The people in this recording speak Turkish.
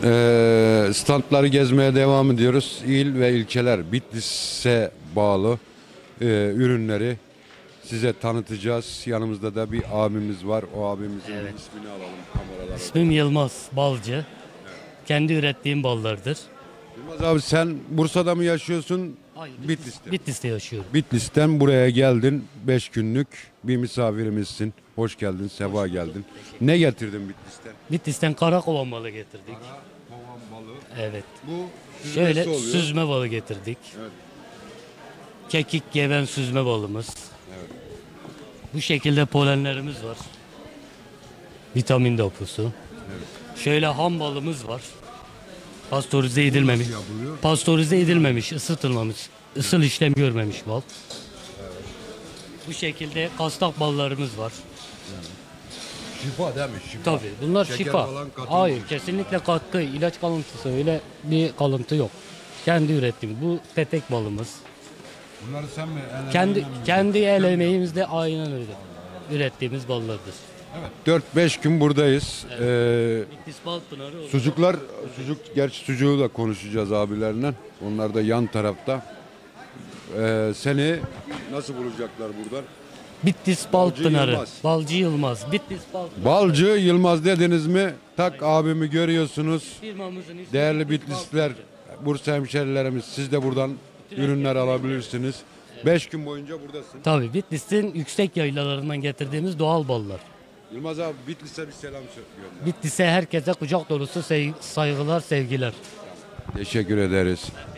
Standları gezmeye devam ediyoruz. İl ve ilçeler Bitlis'e bağlı ürünleri size tanıtacağız. Yanımızda da bir abimiz var. O abimizin ismini alalım kameralara. İsmim Yılmaz Balcı. Kendi ürettiğim ballardır. Yılmaz abi, sen Bursa'da mı yaşıyorsun? Hayır, Bitlis'te. Bitlis'te yaşıyorum. Bitlis'ten buraya geldin. 5 günlük bir misafirimizsin. Hoş geldin, sefa geldin. Ne getirdin Bitlis'ten? Bitlis'ten karakovan balı getirdik. Kovan balığı. Evet. Bu Şöyle oluyor. süzme balı getirdik. Evet. Kekik geven süzme balımız. Evet. Bu şekilde polenlerimiz var. Vitamin deposu. Evet. Şöyle ham balımız var. Pastörize edilmemiş. Yapılıyor. Pastörize edilmemiş, ısıtılmamış. Isıl işlem görmemiş bal. Bu şekilde kastak ballarımız var. Şifa değil mi? Şifa. Tabii bunlar Şeker şifa. falan katılmış. Hayır, kesinlikle katkı, ilaç kalıntısı öyle bir kalıntı yok. Kendi ürettiğim. Bu petek balımız. Bunları sen mi? Kendi el emeğimizde aynen öyle. Ürettiğimiz ballardır. Evet. 4-5 gün buradayız. Bitlis Balpınarı olur. Gerçi sucuğu da konuşacağız abilerle. Onlar da yan tarafta. Seni nasıl bulacaklar buradan? Bitlis Balcı Balpınarı. Yılmaz. Balcı Yılmaz. Bitlis Balpınarı. Balcı Yılmaz dediniz mi? Tak abimi görüyorsunuz. Firmamızın ismi Değerli Bitlis Bitlisler, Balpınarı. Bursa hemşerilerimiz, siz de buradan ürünler alabilirsiniz. 5 gün boyunca buradasın. Tabii Bitlis'in yüksek yaylalarından getirdiğimiz doğal ballar. Yılmaz abi, Bitlis'e bir selam gönder. Bitlis'e herkese kucak dolusu saygılar, sevgiler. Teşekkür ederiz.